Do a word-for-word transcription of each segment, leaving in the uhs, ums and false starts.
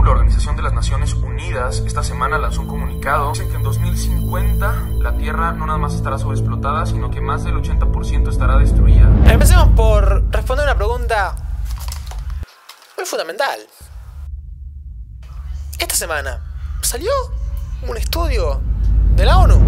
la Organización de las Naciones Unidas, esta semana lanzó un comunicado. Dicen que en dos mil cincuenta la Tierra no nada más estará sobreexplotada, sino que más del ochenta por ciento estará destruida. Empecemos por responder una pregunta muy fundamental. Esta semana salió un estudio de la ONU.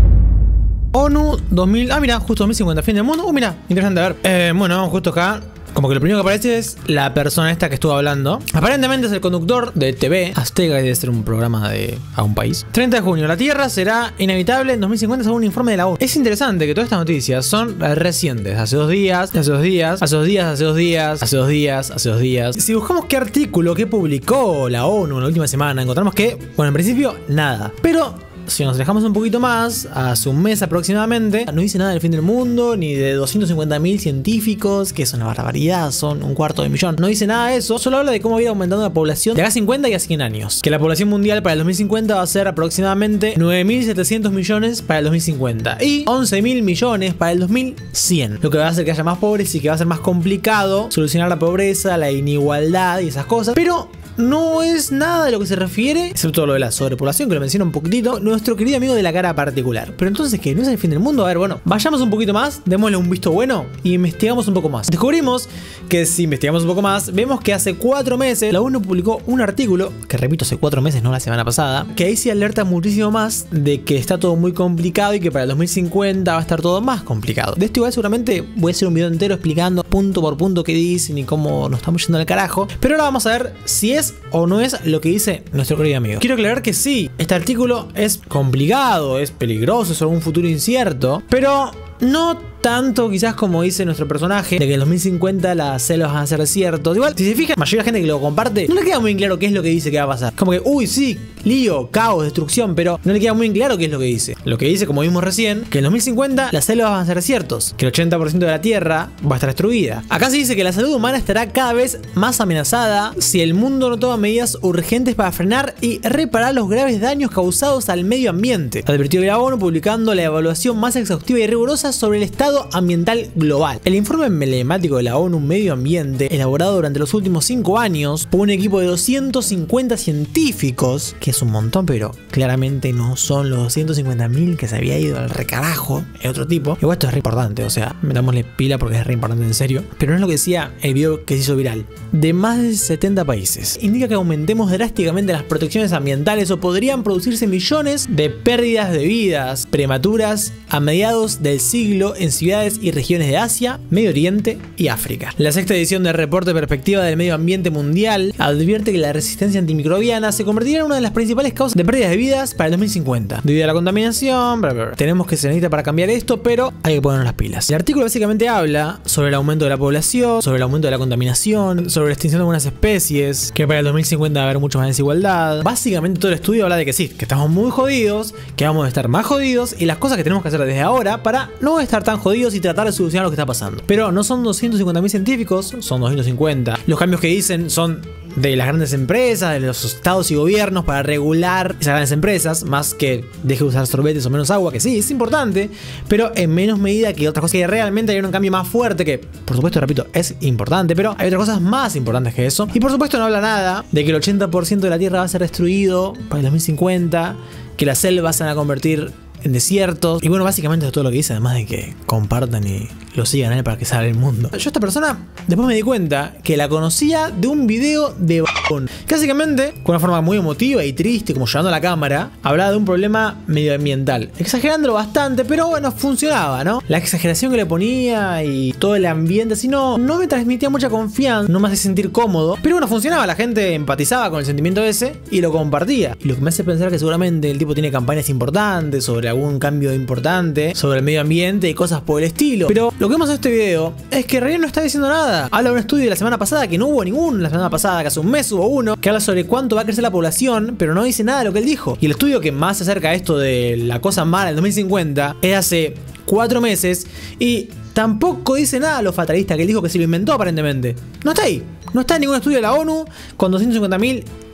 ONU dos mil... Ah, mira, justo dos mil cincuenta, fin del mundo. Uh, mira, interesante, a ver. Eh, bueno, justo acá, como que lo primero que aparece es la persona esta que estuvo hablando. Aparentemente es el conductor de T V Azteca, debe ser un programa de a un país. treinta de junio, la Tierra será inhabitable en dos mil cincuenta según un informe de la ONU. Es interesante que todas estas noticias son recientes. Hace dos días, hace dos días, hace dos días, hace dos días, hace dos días, hace dos días. Si buscamos qué artículo que publicó la ONU en la última semana, encontramos que, bueno, en principio, nada. Pero si nos alejamos un poquito más, hace un mes aproximadamente, no dice nada del fin del mundo, ni de doscientos cincuenta mil científicos, que es una barbaridad, son un cuarto de millón. No dice nada de eso, solo habla de cómo va a ir aumentando la población de acá a cincuenta y a cien años. Que la población mundial para el dos mil cincuenta va a ser aproximadamente nueve mil setecientos millones para el dos mil cincuenta y once mil millones para el dos mil cien. Lo que va a hacer que haya más pobres y que va a ser más complicado solucionar la pobreza, la inigualdad y esas cosas. Pero no es nada de lo que se refiere, excepto lo de la sobrepoblación, que lo menciona un poquitito nuestro querido amigo de la cara particular. Pero entonces, ¿qué? ¿No es el fin del mundo? A ver, bueno, vayamos un poquito más, démosle un visto bueno y investigamos un poco más. Descubrimos que si investigamos un poco más, vemos que hace cuatro meses la ONU publicó un artículo, que repito, hace cuatro meses, no la semana pasada, que ahí se alerta muchísimo más de que está todo muy complicado y que para el dos mil cincuenta va a estar todo más complicado. De esto igual seguramente voy a hacer un video entero explicando punto por punto qué dicen y cómo nos estamos yendo al carajo. Pero ahora vamos a ver si es o no es lo que dice nuestro querido amigo. Quiero aclarar que sí, este artículo es complicado, es peligroso, es algún futuro incierto, pero no tanto quizás como dice nuestro personaje, de que en dos mil cincuenta las selvas van a ser desiertos. Igual, si se fijan, la mayoría de la gente que lo comparte no le queda muy claro qué es lo que dice que va a pasar. Como que, uy, sí, lío, caos, destrucción, pero no le queda muy claro qué es lo que dice. Lo que dice, como vimos recién, que en dos mil cincuenta las selvas van a ser desiertos, que el ochenta por ciento de la Tierra va a estar destruida. Acá se dice que la salud humana estará cada vez más amenazada si el mundo no toma medidas urgentes para frenar y reparar los graves daños causados al medio ambiente. Advirtió la ONU publicando la evaluación más exhaustiva y rigurosa sobre el estado ambiental global. El informe emblemático de la ONU Medio Ambiente, elaborado durante los últimos cinco años por un equipo de doscientos cincuenta científicos, que es un montón, pero claramente no son los doscientos cincuenta mil que se había ido al recarajo, es otro tipo. Igual esto es re importante, o sea, metámosle pila porque es re importante en serio, pero no es lo que decía el video que se hizo viral. De más de setenta países. Indica que aumentemos drásticamente las protecciones ambientales o podrían producirse millones de pérdidas de vidas prematuras a mediados del siglo en ciudades y regiones de Asia, Medio Oriente y África. La sexta edición del reporte Perspectiva del Medio Ambiente Mundial advierte que la resistencia antimicrobiana se convertirá en una de las principales causas de pérdidas de vidas para el dos mil cincuenta. Debido a la contaminación, bla, bla, bla. Tenemos que se necesita para cambiar esto, pero hay que ponernos las pilas. El artículo básicamente habla sobre el aumento de la población, sobre el aumento de la contaminación, sobre la extinción de algunas especies, que para el dos mil cincuenta va a haber mucha más desigualdad. Básicamente todo el estudio habla de que sí, que estamos muy jodidos, que vamos a estar más jodidos y las cosas que tenemos que hacer desde ahora para no estar tan jodidos y tratar de solucionar lo que está pasando. Pero no son doscientos cincuenta mil científicos, son doscientos cincuenta. Los cambios que dicen son de las grandes empresas, de los estados y gobiernos para regular esas grandes empresas, más que deje de usar sorbetes o menos agua, que sí, es importante, pero en menos medida que otras cosas que realmente hay un cambio más fuerte que, por supuesto, repito, es importante, pero hay otras cosas más importantes que eso. Y por supuesto no habla nada de que el ochenta por ciento de la Tierra va a ser destruido para el dos mil cincuenta, que las selvas se van a convertir en desiertos. Y bueno, básicamente es todo lo que dice, además de que compartan y lo sigan a él para que salga el mundo. Yo a esta persona después me di cuenta que la conocía de un video de b******. Que básicamente, con una forma muy emotiva y triste, como llevando a la cámara, hablaba de un problema medioambiental. Exagerándolo bastante, pero bueno, funcionaba, ¿no? La exageración que le ponía y todo el ambiente así no, no me transmitía mucha confianza, no me hacía sentir cómodo. Pero bueno, funcionaba, la gente empatizaba con el sentimiento ese y lo compartía. Y lo que me hace pensar que seguramente el tipo tiene campañas importantes sobre algún cambio importante, sobre el medio ambiente y cosas por el estilo. Pero lo que vemos en este video es que en realidad no está diciendo nada. Habla de un estudio de la semana pasada, que no hubo ninguno la semana pasada, que hace un mes hubo uno, que habla sobre cuánto va a crecer la población, pero no dice nada de lo que él dijo. Y el estudio que más se acerca a esto de la cosa mala del dos mil cincuenta es hace cuatro meses y tampoco dice nada lo fatalista que él dijo que se lo inventó aparentemente. No está ahí. No está en ningún estudio de la ONU con doscientos cincuenta mil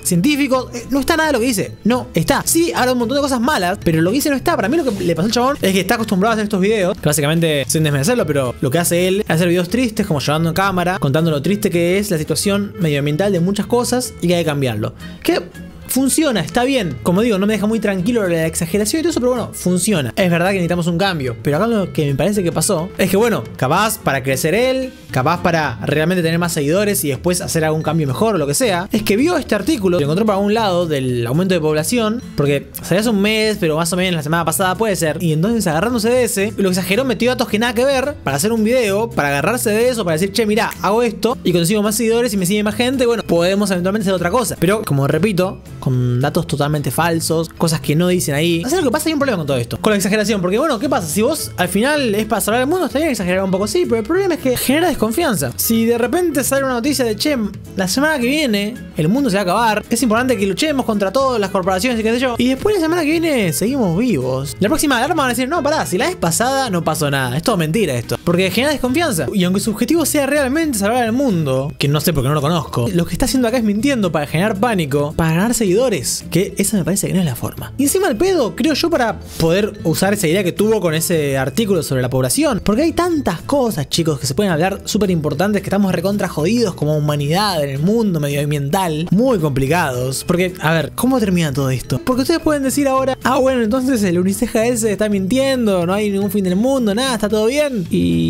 científicos. Eh, no está nada de lo que dice. No, está. Sí, habla un montón de cosas malas, pero lo que dice no está. Para mí lo que le pasó al chabón es que está acostumbrado a hacer estos videos, que básicamente, sin desmerecerlo, pero lo que hace él es hacer videos tristes, como llevando en cámara, contando lo triste que es la situación medioambiental de muchas cosas y que hay que cambiarlo. Que funciona, está bien. Como digo, no me deja muy tranquilo la exageración y todo eso, pero bueno, funciona. Es verdad que necesitamos un cambio, pero acá lo que me parece que pasó es que, bueno, capaz para crecer él, capaz para realmente tener más seguidores y después hacer algún cambio mejor o lo que sea, es que vio este artículo, lo encontró por algún lado del aumento de población, porque salió hace un mes, pero más o menos la semana pasada puede ser, y entonces agarrándose de ese, lo exageró, metió datos que nada que ver para hacer un video, para agarrarse de eso, para decir, che, mira, hago esto y consigo más seguidores y me sigue más gente, bueno, podemos eventualmente hacer otra cosa. Pero, como repito, con datos totalmente falsos, cosas que no dicen ahí. O sea, lo que pasa, hay un problema con todo esto, con la exageración, porque bueno, ¿qué pasa? Si vos al final es para salvar el mundo, está bien exagerar un poco, sí, pero el problema es que genera desconfianza. Si de repente sale una noticia de, che, la semana que viene el mundo se va a acabar, es importante que luchemos contra todas las corporaciones y qué sé yo, y después la semana que viene seguimos vivos, la próxima alarma van a decir, no, pará, si la vez pasada no pasó nada, es todo mentira esto, porque genera desconfianza. Y aunque su objetivo sea realmente salvar el mundo, que no sé porque no lo conozco, lo que está haciendo acá es mintiendo para generar pánico, para ganar seguidores, que esa me parece que no es la forma. Y encima el pedo, creo yo, para poder usar esa idea que tuvo con ese artículo sobre la población, porque hay tantas cosas, chicos, que se pueden hablar súper importantes, que estamos recontra jodidos como humanidad en el mundo medioambiental, muy complicados. Porque, a ver, ¿cómo termina todo esto? Porque ustedes pueden decir ahora, ah, bueno, entonces el Uniceja ese está mintiendo, no hay ningún fin del mundo, nada, está todo bien.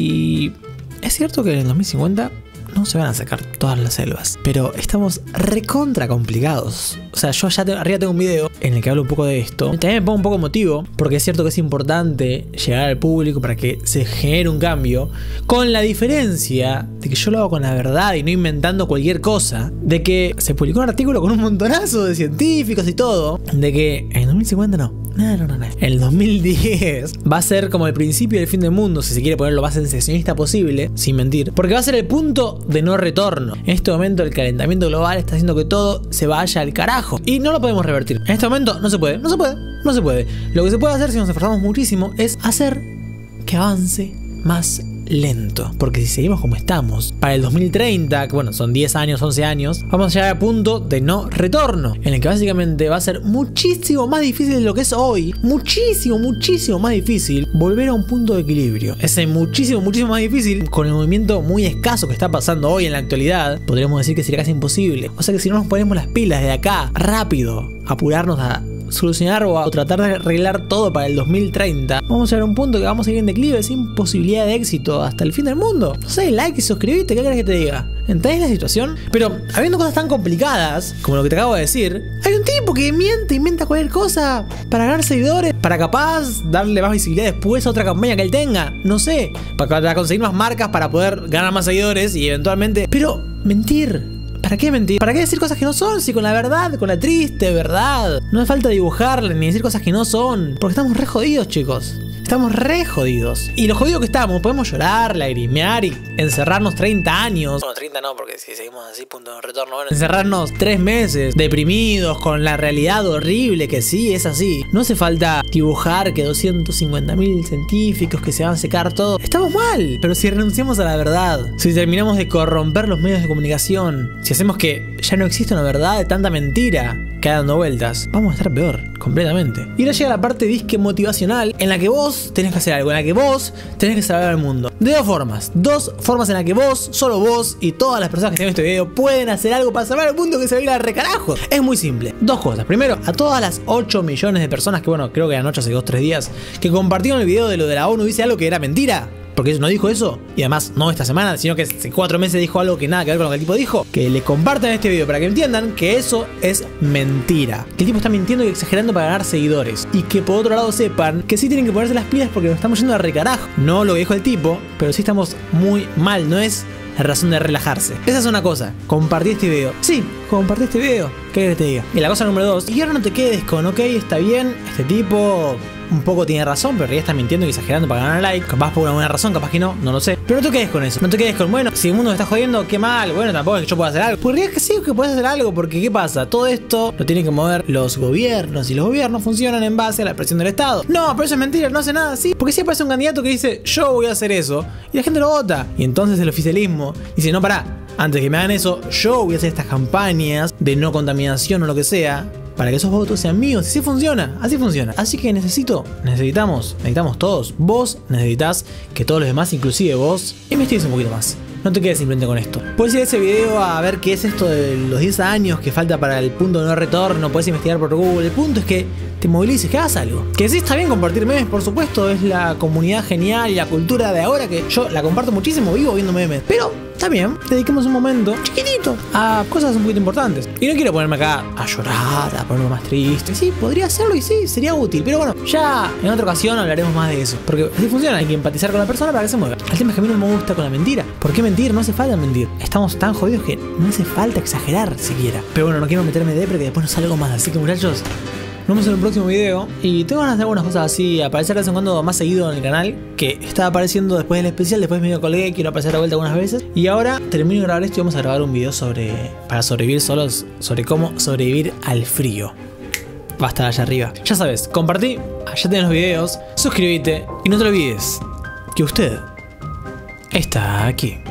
Y es cierto que en el dos mil cincuenta no se van a sacar todas las selvas, pero estamos recontra complicados. O sea, yo allá te, arriba tengo un video en el que hablo un poco de esto. También me pongo un poco emotivo, porque es cierto que es importante llegar al público para que se genere un cambio, con la diferencia de que yo lo hago con la verdad y no inventando cualquier cosa, de que se publicó un artículo con un montonazo de científicos y todo, de que en dos mil cincuenta no. No, no, no, no. El dos mil diez va a ser como el principio del fin del mundo, si se quiere poner lo más sensacionista posible, sin mentir, porque va a ser el punto de no retorno. En este momento el calentamiento global está haciendo que todo se vaya al carajo y no lo podemos revertir. En este momento no se puede, no se puede, no se puede. Lo que se puede hacer si nos esforzamos muchísimo es hacer que avance más lento, porque si seguimos como estamos para el dos mil treinta, que bueno, son diez años, once años, vamos a llegar al punto de no retorno, en el que básicamente va a ser muchísimo más difícil de lo que es hoy, muchísimo, muchísimo más difícil volver a un punto de equilibrio. Es muchísimo, muchísimo más difícil con el movimiento muy escaso que está pasando hoy en la actualidad. Podríamos decir que sería casi imposible. O sea que si no nos ponemos las pilas de acá rápido, apurarnos a solucionar o a tratar de arreglar todo para el dos mil treinta, vamos a llegar a un punto que vamos a ir en declive sin posibilidad de éxito hasta el fin del mundo. No sé, like y suscribite, ¿qué querés que te diga? ¿Entendés la situación? Pero habiendo cosas tan complicadas como lo que te acabo de decir, hay un tipo que miente, inventa cualquier cosa para ganar seguidores, para capaz darle más visibilidad después a otra campaña que él tenga, no sé, para conseguir más marcas, para poder ganar más seguidores y eventualmente... Pero mentir, ¿para qué mentir? ¿Para qué decir cosas que no son? Si con la verdad, con la triste verdad, no hace falta dibujarle ni decir cosas que no son, porque estamos re jodidos, chicos. Estamos re jodidos. Y lo jodido que estamos, podemos llorar, lagrimear y encerrarnos treinta años. Bueno, treinta no, porque si seguimos así, punto de retorno. Bueno, encerrarnos tres meses, deprimidos, con la realidad horrible que sí, es así. No hace falta dibujar que doscientos cincuenta mil científicos que se van a secar todo. Estamos mal. Pero si renunciamos a la verdad, si terminamos de corromper los medios de comunicación, si hacemos que ya no exista una verdad de tanta mentira que hay dando vueltas, vamos a estar peor, completamente. Y ahora llega la parte disque motivacional, en la que vos tenés que hacer algo, en la que vos tenés que salvar al mundo. De dos formas, dos formas en las que vos, solo vos y todas las personas que estén en este video pueden hacer algo para salvar al mundo que se va a ir al recarajo. Es muy simple, dos cosas. Primero, a todas las ocho millones de personas que, bueno, creo que anoche hace dos tres días, que compartieron el video de lo de la ONU, dice algo que era mentira. Porque no dijo eso, y además no esta semana, sino que hace cuatro meses dijo algo que nada que ver con lo que el tipo dijo. Que le compartan este video para que entiendan que eso es mentira, que el tipo está mintiendo y exagerando para ganar seguidores. Y que por otro lado sepan que sí tienen que ponerse las pilas porque nos estamos yendo a recarajo. No lo que dijo el tipo, pero sí estamos muy mal, no es la razón de relajarse. Esa es una cosa, compartí este video. Sí, compartí este video, ¿qué querés que te diga? Y la cosa número dos, y ahora no te quedes con, ok, está bien, este tipo un poco tiene razón, pero en realidad está mintiendo y exagerando para ganar like. Capaz por una buena razón, capaz que no, no lo sé. Pero no te quedes con eso, no te quedes con, bueno, si el mundo me está jodiendo, qué mal, bueno, tampoco es que yo pueda hacer algo. Pues en realidad que sí que puedes hacer algo, porque ¿qué pasa? Todo esto lo tienen que mover los gobiernos, y los gobiernos funcionan en base a la presión del Estado. No, pero eso es mentira, no hace nada así, porque siempre aparece un candidato que dice, yo voy a hacer eso, y la gente lo vota. Y entonces el oficialismo dice, no, pará, Antes de que me hagan eso, yo voy a hacer estas campañas de no contaminación o lo que sea, para que esos votos sean míos. Y así funciona, así funciona. Así que necesito, necesitamos, necesitamos todos. Vos necesitas que todos los demás, inclusive vos, investigues un poquito más. No te quedes simplemente con esto. Puedes ir a ese video a ver qué es esto de los diez años que falta para el punto de no retorno. Puedes investigar por Google. El punto es que te movilices, que hagas algo. Que sí está bien compartir memes, por supuesto. Es la comunidad genial y la cultura de ahora que yo la comparto muchísimo. Vivo viendo memes. Pero también dediquemos un momento chiquitito a cosas un poquito importantes. Y no quiero ponerme acá a llorar, a ponerme más triste. Sí, podría hacerlo y sí, sería útil. Pero bueno, ya en otra ocasión hablaremos más de eso. Porque así funciona. Hay que empatizar con la persona para que se mueva. El tema es que a mí no me gusta con la mentira. ¿Por qué mentir? No hace falta mentir. Estamos tan jodidos que no hace falta exagerar siquiera. Pero bueno, no quiero meterme de porque después no salgo más. Así que muchachos, nos vemos en un próximo video. Y tengo ganas de hacer algunas cosas así, aparecer de vez en cuando más seguido en el canal, que estaba apareciendo después del especial, después medio colgué, quiero aparecer de vuelta algunas veces. Y ahora termino de grabar esto y vamos a grabar un video sobre, para sobrevivir solos, sobre cómo sobrevivir al frío. Va a estar allá arriba. Ya sabes, compartí, allá tenés los videos, suscríbete y no te olvides que usted está aquí.